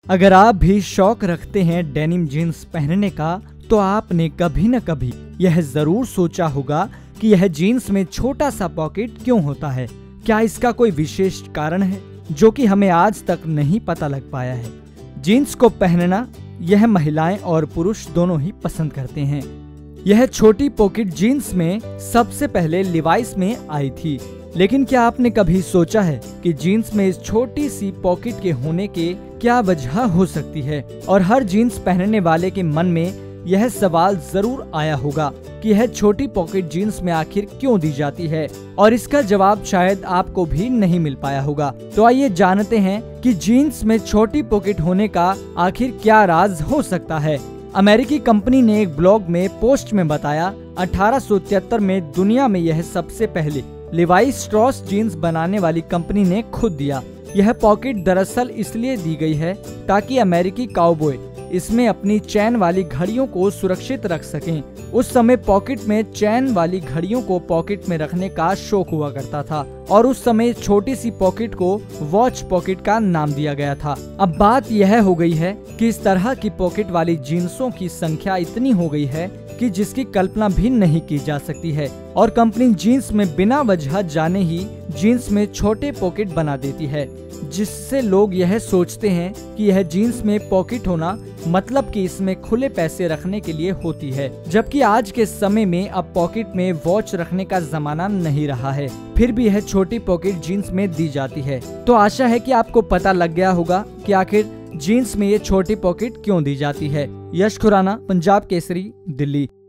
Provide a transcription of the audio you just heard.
अगर आप भी शौक रखते हैं डेनिम जीन्स पहनने का, तो आपने कभी न कभी यह जरूर सोचा होगा कि यह जीन्स में छोटा सा पॉकेट क्यों होता है। क्या इसका कोई विशेष कारण है जो कि हमें आज तक नहीं पता लग पाया है। जीन्स को पहनना यह महिलाएं और पुरुष दोनों ही पसंद करते हैं। यह छोटी पॉकेट जीन्स में सबसे पहले लिवाइस में आई थी, लेकिन क्या आपने कभी सोचा है कि जीन्स में इस छोटी सी पॉकेट के होने के क्या वजह हो सकती है। और हर जीन्स पहनने वाले के मन में यह सवाल जरूर आया होगा कि यह छोटी पॉकेट जीन्स में आखिर क्यों दी जाती है, और इसका जवाब शायद आपको भी नहीं मिल पाया होगा। तो आइए जानते हैं कि जीन्स में छोटी पॉकेट होने का आखिर क्या राज हो सकता है। अमेरिकी कंपनी ने एक ब्लॉग में पोस्ट में बताया, 1873 में दुनिया में यह सबसे पहले लिवाइस स्ट्रॉस जीन्स बनाने वाली कंपनी ने खुद दिया। यह पॉकेट दरअसल इसलिए दी गई है ताकि अमेरिकी काउबॉय इसमें अपनी चैन वाली घड़ियों को सुरक्षित रख सकें। उस समय पॉकेट में चैन वाली घड़ियों को पॉकेट में रखने का शौक हुआ करता था, और उस समय छोटी सी पॉकेट को वॉच पॉकेट का नाम दिया गया था। अब बात यह हो गई है कि इस तरह की पॉकेट वाली जीन्सों की संख्या इतनी हो गई है कि जिसकी कल्पना भी नहीं की जा सकती है, और कंपनी जीन्स में बिना वजह जाने ही जीन्स में छोटे पॉकेट बना देती है, जिससे लोग यह सोचते हैं कि यह जीन्स में पॉकेट होना मतलब कि इसमें खुले पैसे रखने के लिए होती है। जबकि आज के समय में अब पॉकेट में वॉच रखने का जमाना नहीं रहा है, फिर भी यह छोटी पॉकेट जीन्स में दी जाती है। तो आशा है कि आपको पता लग गया होगा कि आखिर जीन्स में ये छोटी पॉकेट क्यों दी जाती है। यश खुराना, पंजाब केसरी, दिल्ली।